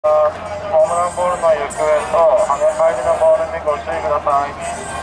ホームランボールの行方と跳ね返りのボールにご注意ください。